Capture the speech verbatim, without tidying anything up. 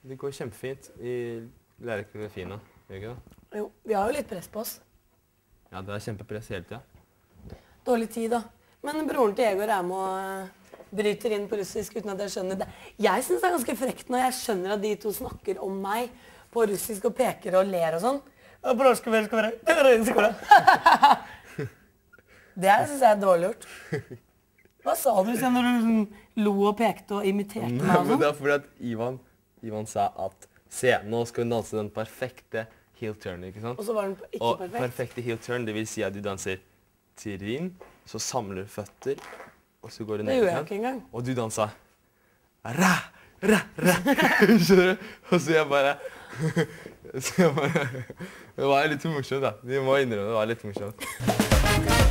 Det går kjempefint. Vi lærer koreografien nå, gjør ikke det? Jo, vi har jo litt press på oss. Ja, det er kjempepress hele tiden. Dårlig tid da. Men broren til Egor er med og bryter inn på russisk uten at jeg skjønner det. Jeg synes det er ganske frekt når jeg skjønner at de to snakker om meg på russisk og peker og ler og sånn. Det synes jeg er dårlig gjort. Hva sa du selv når du lo og pekte og imiterte meg og sånn? Men det er fordi at Ivan, Ivan sa at se, nå skal hun danse den perfekte heel turn, ikke sant? Og så var den ikke og perfekt. Og perfekte heel turn, det vil si at du danser trinn, så samler du føtter, og så går du ned. Det gjorde jeg ikke engang. Og du dansa ra, ra, ra, skjønner du? Og så jeg bare, så jeg bare, det var litt morsomt da. Vi må innrømme det var litt morsomt.